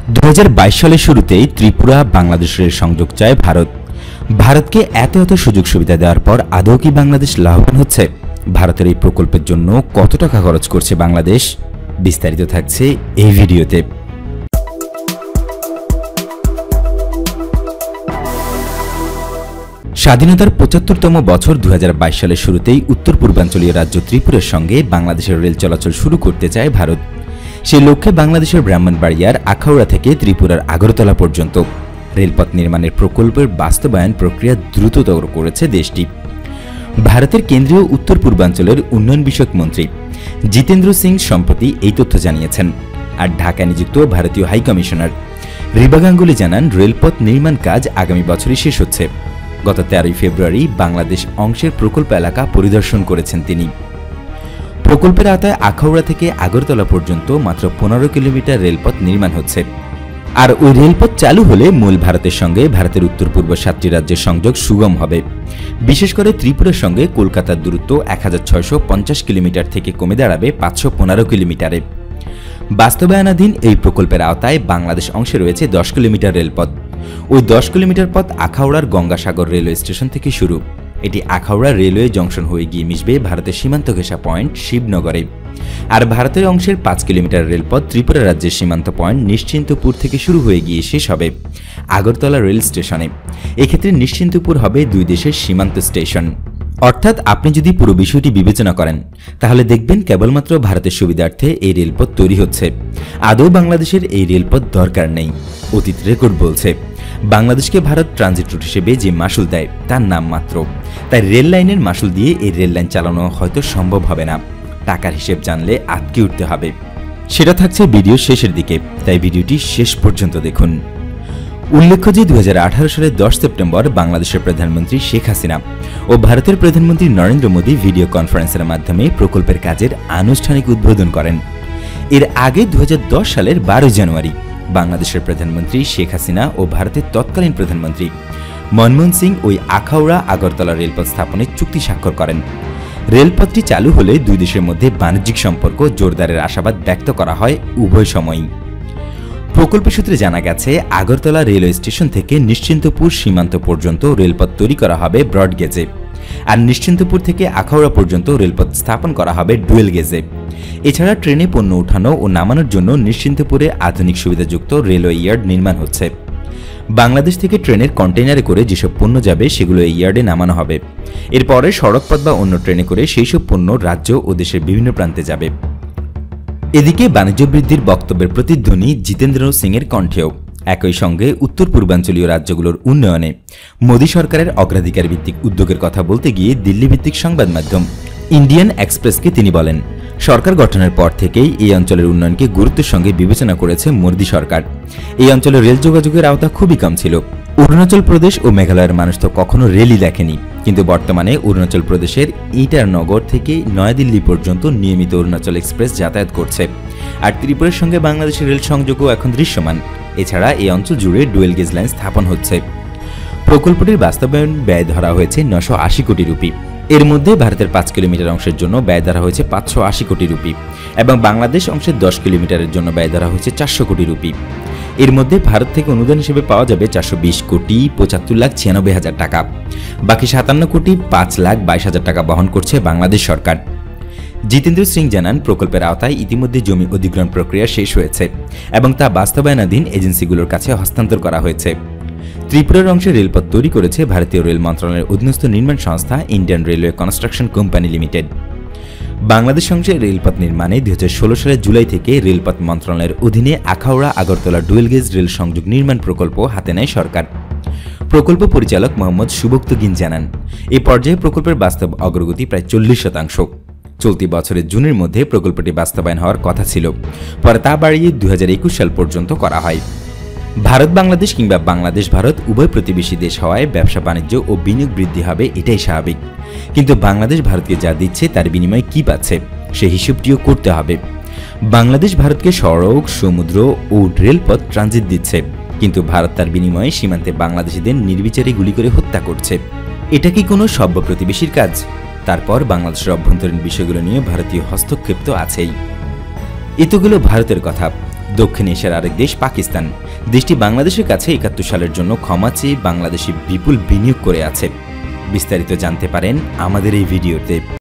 2022 সালের শুরুতেই ত্রিপুরা বাংলাদেশের সংযোগ চায় ভারতকে এত সুযোগ সুবিধা দেওয়ার পর আদৌ কি বাংলাদেশ লাভবান হচ্ছে? ভারতের এই প্রকল্পের জন্য কত টাকা খরচ করছে বাংলাদেশ? বিস্তারিত থাকছে এই ভিডিওতে। স্বাধীনতার ৭৫তম বছর 2022 সালের শুরুতেই উত্তর পূর্বাঞ্চলীয় রাজ্য ত্রিপুরার সঙ্গে বাংলাদেশের রেল চলাচল শুরু করতে চায় ভারত। সেই লক্ষ্যে বাংলাদেশের ব্রাহ্মণবাড়িয়ার আখাউড়া থেকে ত্রিপুরার আগরতলা পর্যন্ত রেলপথ নির্মাণের প্রকল্পের বাস্তবায়ন প্রক্রিয়া দ্রুততর করেছে দেশটি। ভারতের কেন্দ্রীয় উত্তর পূর্বাঞ্চলের উন্নয়ন বিষয়ক মন্ত্রী জিতেন্দ্র সিং সম্প্রতি এই তথ্য জানিয়েছেন। আর ঢাকায় নিযুক্ত ভারতীয় হাইকমিশনার রিবা গাঙ্গুলি জানান, রেলপথ নির্মাণ কাজ আগামী বছরই শেষ হচ্ছে। গত 13 ফেব্রুয়ারি বাংলাদেশ অংশের প্রকল্প এলাকা পরিদর্শন করেছেন তিনি। প্রকল্পের আওতায় আখাউড়া থেকে আগরতলা পর্যন্ত মাত্র 15 কিলোমিটার রেলপথ নির্মাণ হচ্ছে। আর ওই রেলপথ চালু হলে মূল ভারতের সঙ্গে ভারতের উত্তর পূর্ব 7টি রাজ্যের সংযোগ সুগম হবে। বিশেষ করে ত্রিপুরার সঙ্গে কলকাতার দূরত্ব 1650 কিলোমিটার থেকে কমে দাঁড়াবে 515 কিলোমিটারে। বাস্তবায়নাধীন এই প্রকল্পের আওতায় বাংলাদেশ অংশে রয়েছে 10 কিলোমিটার রেলপথ। ওই 10 কিলোমিটার পথ আখাউড়ার গঙ্গাসাগর রেলওয়ে স্টেশন থেকে শুরু। এটি আখাউড়া রেলওয়ে জংশন হয়ে গিয়ে মিশবে ভারতের সীমান্ত ঘেঁষা পয়েন্ট শিবনগরে। আর ভারতের অংশের 5 কিলোমিটার রেলপথ ত্রিপুরা রাজ্যের সীমান্ত পয়েন্ট নিশ্চিন্তপুর থেকে শুরু হয়ে গিয়ে শেষ হবে আগরতলা রেল স্টেশনে। এক্ষেত্রে নিশ্চিন্তপুর হবে দুই দেশের সীমান্ত স্টেশন। অর্থাৎ আপনি যদি পুরো বিষয়টি বিবেচনা করেন তাহলে দেখবেন কেবলমাত্র ভারতের সুবিধার্থে এই রেলপথ তৈরি হচ্ছে। আদৌ বাংলাদেশের এই রেলপথ দরকার নেই। অতীত রেকর্ড বলছে বাংলাদেশকে ভারত ট্রানজিট রুট হিসেবে যে মাসুল দেয় তার নাম মাত্র। তাই রেল লাইনের মাসুল দিয়ে এই রেল লাইন চালানো হয়তো সম্ভব হবে না। টাকার হিসেব জানলে আটকে উঠতে হবে। সেটা থাকছে ভিডিও শেষের দিকে, তাই ভিডিওটি শেষ পর্যন্ত দেখুন। উল্লেখ্য যে 2018 সালের 10 সেপ্টেম্বর বাংলাদেশের প্রধানমন্ত্রী শেখ হাসিনা ও ভারতের প্রধানমন্ত্রী নরেন্দ্র মোদী ভিডিও কনফারেন্সের মাধ্যমে প্রকল্পের কাজের আনুষ্ঠানিক উদ্বোধন করেন। এর আগে 2010 সালের 12 জানুয়ারি বাংলাদেশের প্রধানমন্ত্রী শেখ হাসিনা ও ভারতের তৎকালীন প্রধানমন্ত্রী মনমোহন সিং ওই আখাউড়া আগরতলা রেলপথ স্থাপনের চুক্তি স্বাক্ষর করেন। রেলপথটি চালু হলে দুই দেশের মধ্যে বাণিজ্যিক সম্পর্ক জোরদারের আশাবাদ ব্যক্ত করা হয় উভয় সময়ই। প্রকল্প সূত্রে জানা গেছে, আগরতলা রেলওয়ে স্টেশন থেকে নিশ্চিন্তপুর সীমান্ত পর্যন্ত রেলপথ তৈরি করা হবে ব্রড গেজে। আর নিশ্চিন্তপুর থেকে আখাউড়া পর্যন্ত রেলপথ স্থাপন করা হবে ডুয়েল গেজে। এছাড়া ট্রেনে পণ্য উঠানো ও নামানোর জন্য নিশ্চিন্তপুরে আধুনিক সুবিধাযুক্ত রেলওয়ে ইয়ার্ড নির্মাণ হচ্ছে। বাংলাদেশ থেকে ট্রেনের কন্টেইনারে করে যেসব পণ্য যাবে সেগুলো এই ইয়ার্ডে নামানো হবে। এরপরে সড়কপথ বা অন্য ট্রেনে করে সেই সব পণ্য রাজ্য ও দেশের বিভিন্ন প্রান্তে যাবে। এদিকে বাণিজ্য বৃদ্ধির বক্তব্যের প্রতিধ্বনি জিতেন্দ্র সিংয়ের কণ্ঠেও। একই সঙ্গে উত্তর পূর্বাঞ্চলীয় রাজ্যগুলোর উন্নয়নে মোদী সরকারের অগ্রাধিকার ভিত্তিক উদ্যোগের কথা বলতে গিয়ে দিল্লি ভিত্তিক সংবাদ মাধ্যম ইন্ডিয়ান এক্সপ্রেসকে তিনি বলেন, সরকার গঠনের পর থেকেই এই অঞ্চলের উন্নয়নকে গুরুত্বের সঙ্গে বিবেচনা করেছে মোদী সরকার। এই অঞ্চলে রেল যোগাযোগের আওতা খুবই কম ছিল। অরুণাচল প্রদেশ ও মেঘালয়ের মানুষ তো কখনো রেলই দেখেনি, কিন্তু বর্তমানে অরুণাচল প্রদেশের ইটারনগর থেকে নয়াদিল্লি পর্যন্ত নিয়মিত অরুণাচল এক্সপ্রেস যাতায়াত করছে। আর ত্রিপুরার সঙ্গে বাংলাদেশের রেল সংযোগও এখন দৃশ্যমান। এছাড়া এই অঞ্চল জুড়ে ডুয়েল গেজ লাইন স্থাপন হচ্ছে। প্রকল্পটির বাস্তবায়ন ব্যয় ধরা হয়েছে 980 কোটি রুপি। এর মধ্যে ভারতের 5 কিলোমিটার অংশের জন্য ব্যয় ধরা হয়েছে 580 কোটি রুপি এবং বাংলাদেশ অংশের 10 কিলোমিটারের জন্য ব্যয় ধরা হয়েছে 400 কোটি রুপি। এর মধ্যে ভারত থেকে অনুদান হিসেবে পাওয়া যাবে 420 কোটি 75,96,000 টাকা। বাকি 57 কোটি 5,22,000 টাকা বহন করছে বাংলাদেশ সরকার। জিতেন্দ্র সিং জানান, প্রকল্পের আওতায় ইতিমধ্যে জমি অধিগ্রহণ প্রক্রিয়া শেষ হয়েছে এবং তা বাস্তবায়নাধীন এজেন্সিগুলোর কাছে হস্তান্তর করা হয়েছে। ত্রিপুরার অংশে রেলপথ তৈরি করেছে ভারতীয় রেল মন্ত্রণালয়ের অধীনস্থ নির্মাণ সংস্থা Indian railway construction company limited. Bangladesh অংশে রেলপথ নির্মাণে 2016 সালের জুলাই থেকে রেলপথ মন্ত্রণালয়ের অধীনে Akhaura Agartala dual gauge rail সংযোগ নির্মাণ প্রকল্প হাতে নেয় সরকার। প্রকল্প পরিচালক মোহাম্মদ সুবক্ত গিন জানান, এই পর্যায়ে প্রকল্পের বাস্তব অগ্রগতি প্রায় 40%। চলতি বছরের জুনের মধ্যে প্রকল্পটি বাস্তবায়ন হওয়ার কথা ছিল, পরে তা বাড়িয়ে 2021 সাল পর্যন্ত করা হয়। ভারত বাংলাদেশ কিংবা বাংলাদেশ ভারত উভয় প্রতিবেশী দেশ হওয়ায় ব্যবসা বাণিজ্য ও বিনিয়োগ বৃদ্ধি হবে, এটাই স্বাভাবিক। কিন্তু বাংলাদেশ ভারতকে যা দিচ্ছে তার বিনিময়ে কি পাচ্ছে সে হিসেবটিও করতে হবে। বাংলাদেশ ভারতকে সড়ক, সমুদ্র ও রেলপথ ট্রানজিট দিচ্ছে, কিন্তু ভারত তার বিনিময়ে সীমান্তে বাংলাদেশিদের নির্বিচারে গুলি করে হত্যা করছে। এটা কি কোনো সভ্য প্রতিবেশীর কাজ? তারপর বাংলাদেশের অভ্যন্তরীণ বিষয়গুলো নিয়ে ভারতীয় হস্তক্ষেপ তো আছেই। এতগুলো ভারতের কথা, দক্ষিণ এশিয়ার আরেক দেশ পাকিস্তান। দেশটি বাংলাদেশের কাছে ৭১ সালের জন্য ক্ষমা চেয়ে বাংলাদেশে বিপুল বিনিয়োগ করে আছে। বিস্তারিত জানতে পারেন আমাদের এই ভিডিওতে।